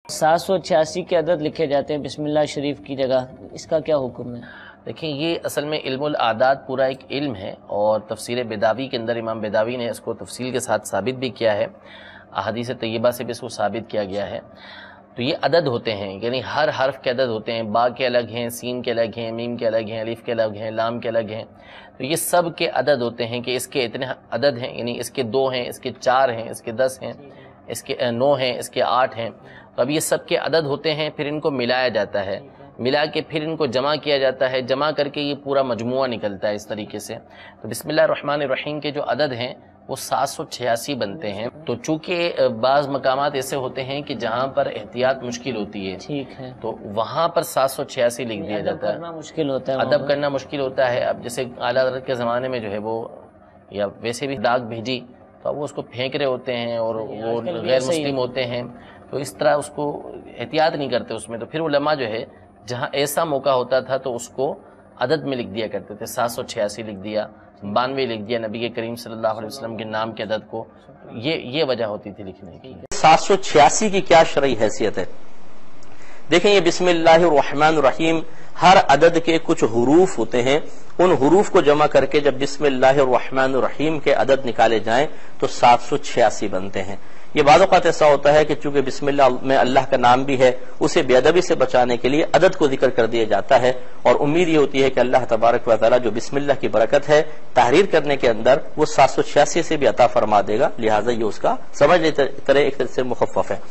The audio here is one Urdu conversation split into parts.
786 کے عدد لکھے جاتے ہیں بسم اللہ شریف کی جگہ، اس کا کیا حکم ہے؟ دیکھیں، یہ اصل میں علم الاعداد پورا ایک علم ہے، اور تفسیر بیداوی کے اندر امام بیداوی نے اس کو تفصیل کے ساتھ ثابت بھی کیا ہے، احادیث طیبہ سے بھی اس کو ثابت کیا گیا ہے۔ تو یہ عدد ہوتے ہیں، یعنی ہر حرف کے عدد ہوتے ہیں، با کے الگ ہیں، سین کے الگ ہیں، میم کے الگ ہیں، الف کے الگ ہیں، لام کے الگ ہیں۔ تو یہ سب کے عدد ہوتے ہیں کہ اس کے اتنے عدد ہیں، یعنی اس کے 2 ہیں، اس کے 4 ہیں، اس کے 10 ہیں، اس کے 9 ہیں، اس کے 8 ہیں۔ تو اب یہ سب کے عدد ہوتے ہیں، پھر ان کو ملایا جاتا ہے، ملا کے پھر ان کو جمع کیا جاتا ہے، جمع کر کے یہ پورا مجموعہ نکلتا ہے اس طریقے سے۔ تو بسم اللہ الرحمن الرحیم کے جو عدد ہیں وہ 786 بنتے ہیں۔ تو چونکہ بعض مقامات ایسے ہوتے ہیں کہ جہاں پر احتیاط مشکل ہوتی ہے، ٹھیک ہے، تو وہاں پر 786 لکھ دیا جاتا ہے۔ مشکل ہوتا ہے، ادب کرنا مشکل ہوتا ہے۔ اب جیسے اعلیٰ حضرت کے زمانے میں جو ہے وہ، یا ویسے بھی ڈاک بھیجی تو اب وہ اس کو پھینک رہے ہوتے ہیں، اور وہ غیر مسلم ہوتے ہیں، تو اس طرح اس کو احتیاط نہیں کرتے اس میں۔ تو پھر علماء جو ہے جہاں ایسا موقع ہوتا تھا تو اس کو عدد میں لکھ دیا کرتے تھے، 786 لکھ دیا، 92 لکھ دیا نبی کریم صلی اللہ علیہ وسلم کے نام کے عدد کو۔ یہ وجہ ہوتی تھی لکھنے کی۔ 786 کی کیا شرعی حیثیت ہے؟ دیکھیں، یہ بسم اللہ الرحمن الرحیم، ہر عدد کے کچھ حروف ہوتے ہیں، ان حروف کو جمع کر کے جب بسم اللہ الرحمن الرحیم کے عدد نکالے جائیں تو 786 بنتے ہیں۔ یہ بعض اوقات ایسا ہوتا ہے کہ چونکہ بسم اللہ میں اللہ کا نام بھی ہے، اسے بے ادبی سے بچانے کے لیے عدد کو ذکر کر دیا جاتا ہے، اور امید یہ ہوتی ہے کہ اللہ تبارک و تعالیٰ جو بسم اللہ کی برکت ہے تحریر کرنے کے اندر، وہ 786 سے بھی عطا فرما دے گا، لہٰذا یہ اس کا سمجھ طرح ایک طرح سے مخفف ہے۔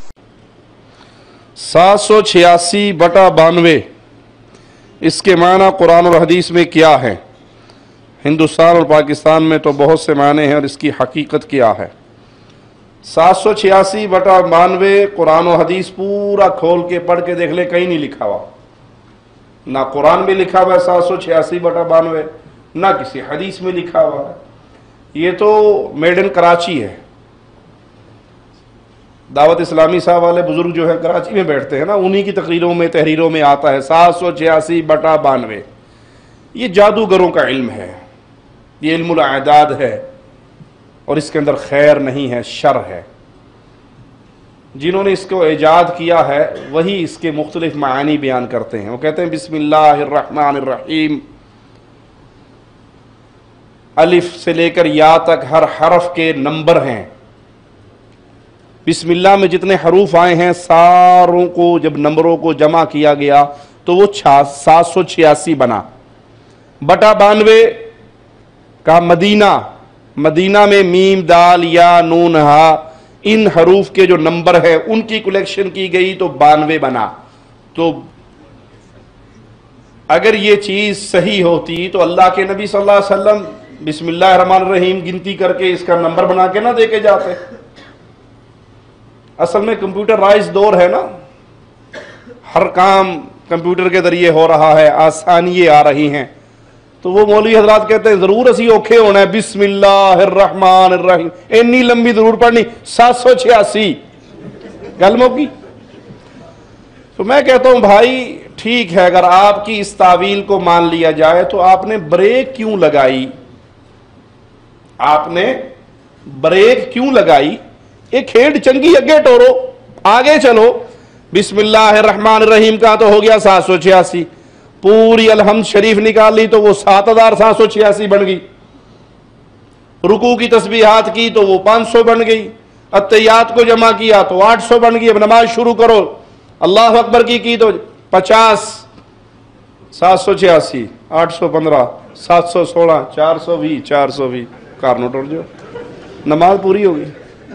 786/92 اس کے معنی قرآن اور حدیث میں کیا ہے؟ ہندوستان اور پاکستان میں تو بہت سے معنی ہیں، اور اس کی حقیقت کیا ہے؟ 786/92 قرآن و حدیث پورا کھول کے پڑھ کے دیکھ لے، کہیں نہیں لکھا ہوا، نہ قرآن میں لکھا ہوا ہے 786/92، نہ کسی حدیث میں لکھا ہوا ہے۔ یہ تو میڈ ان کراچی ہے۔ دعوت اسلامی صاحب والے بزرگ جو ہیں کراچی میں بیٹھتے ہیں نا، انہی کی تقریروں میں تحریروں میں آتا ہے 786/92۔ یہ جادوگروں کا علم ہے، یہ علم الاعداد ہے، اور اس کے اندر خیر نہیں ہے، شر ہے۔ جنہوں نے اس کو ایجاد کیا ہے وہی اس کے مختلف معانی بیان کرتے ہیں۔ وہ کہتے ہیں بسم اللہ الرحمن الرحیم، الف سے لے کر یا تک ہر حرف کے نمبر ہیں۔ بسم اللہ میں جتنے حروف آئے ہیں ساروں کو جب نمبروں کو جمع کیا گیا تو وہ 786 بنا۔ بٹا 92 کا مدینہ میں میم دال یا نون ہا ان حروف کے جو نمبر ہیں ان کی کلیکشن کی گئی تو 92 بنا۔ تو اگر یہ چیز صحیح ہوتی تو اللہ کے نبی صلی اللہ علیہ وسلم بسم اللہ الرحمن الرحیم گنتی کر کے اس کا نمبر بنا کے نہ دے کے جاتے۔ اصل میں کمپیوٹرائز دور ہے نا، ہر کام کمپیوٹر کے ذریعے ہو رہا ہے، آسانیاں آ رہی ہیں، تو وہ مولوی حضرات کہتے ہیں ضرور اسی اوکھے ہونا ہے، بسم اللہ الرحمن الرحیم اتنی لمبی ضرور پڑھنی 786 گلموں کی۔ تو میں کہتا ہوں بھائی ٹھیک ہے، اگر آپ کی اس تعویل کو مان لیا جائے تو آپ نے بریک کیوں لگائی؟ آپ نے بریک کیوں لگائی؟ ایک کھیڑ چنگی اگے ٹورو، آگے چلو۔ بسم اللہ الرحمن الرحیم کا تو ہو گیا 786، پوری الحمد شریف نکال لی تو وہ 7786 بن گئی، رکوع کی تسبیحات کی تو وہ 500 بن گئی، اتحیات کو جمع کیا تو 800 بن گئی۔ اب نماز شروع کرو، اللہ اکبر کی تو 50، 786 815 716 420 420 کار نوٹ اور جو نماز پوری ہوگی۔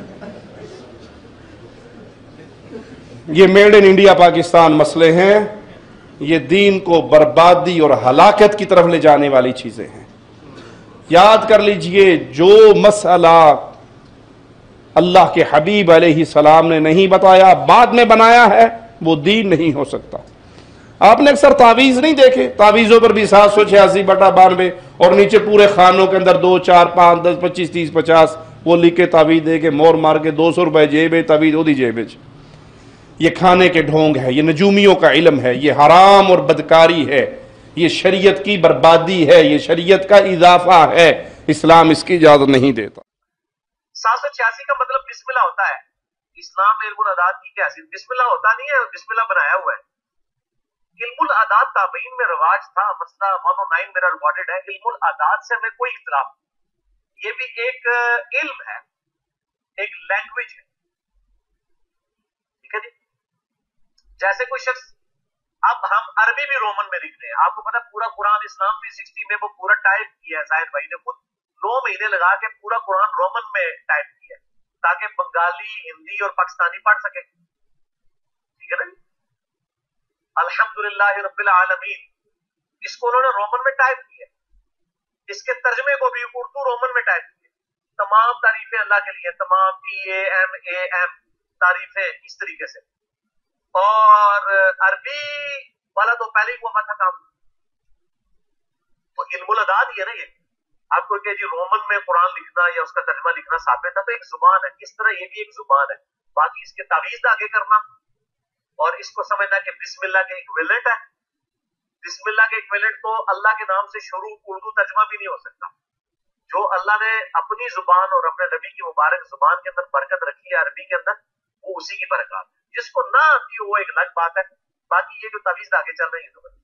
یہ میڈ ان انڈیا پاکستان مسئلے ہیں، یہ دین کو بربادی اور ہلاکت کی طرف لے جانے والی چیزیں ہیں۔ یاد کر لیجئے جو مسئلہ اللہ کے حبیب علیہ السلام نے نہیں بتایا، بعد میں بنایا ہے، وہ دین نہیں ہو سکتا۔ آپ نے اکثر تعویذ نہیں دیکھے؟ تعویذوں پر بھی 786/92 اور نیچے پورے خانوں کے اندر 2 4 5 10 25 30 50 وہ لکھ کے تعویذ دے کے مور مار کے 200 روپے جیبے تعویذ وہ دی جیبے۔ یہ کھانے کے ڈھونگ ہے، یہ نجومیوں کا علم ہے، یہ حرام اور بدکاری ہے، یہ شریعت کی بربادی ہے، یہ شریعت کا اضافہ ہے، اسلام اس کی اجازت نہیں دیتا۔ 786 کا مطلب بسم اللہ ہوتا ہے، اسلام میں علم العداد کی کیا حیثیت؟ بسم اللہ ہوتا نہیں ہے، بسم اللہ بنایا ہوا ہے. علم العداد تابعین میں رواج تھا، مسئلہ 109 میرا ریکارڈڈ ہے. علم العداد سے ہمیں کوئی اختلاف نہیں، یہ بھی ایک علم ہے، ایک لینگویج ہے. ٹھیک ہے جی. جیسے کوئی شخص، اب ہم عربی بھی رومن میں لکھ رہے ہیں. آپ کو پتا پورا قرآن اسلام 360 میں وہ پورا ٹائپ کیا ہے، زاہد بھائی نے خود 9 مہینے لگا کے پورا قرآن رومن میں ٹائپ کیا ہے تاکہ بنگالی، ہندی اور پاکستانی پڑھ سکے. ٹھیک ہے نا. الحمدللہ رب العالمین، اس کو انہوں نے رومن میں ٹائپ کیا. اس کے ترجمے کو بھی اردو رومن میں ٹائپ کیا. تمام تعریفیں اللہ کے لیے، تمام TAMAM تعریفیں اس طریقے سے. اور عربی والا تو پہلے ہی ہوا تھا کام. تو علم العداد ہی ہے نا یہ. آپ کو کہ جی رومن میں قرآن لکھنا یا اس کا ترجمہ لکھنا ثابت ہے، تو ایک زبان ہے. اس طرح یہ بھی ایک زبان ہے. باقی اس کے تعویذ آگے کرنا اور اس کو سمجھنا کہ بسم اللہ کے ایکویلنٹ ہے. بسم اللہ کے ایکویلنٹ تو اللہ کے نام سے شروع اردو ترجمہ بھی نہیں ہو سکتا. جو اللہ نے اپنی زبان اور اپنے نبی کی مبارک زبان کے اندر برکت رکھی ہے عربی کے اندر، وہ اسی کی برکات. جس کو نہ آتی ہو وہ ایک الگ بات ہے. باقی یہ جو تعویذ آگے چل رہی ہے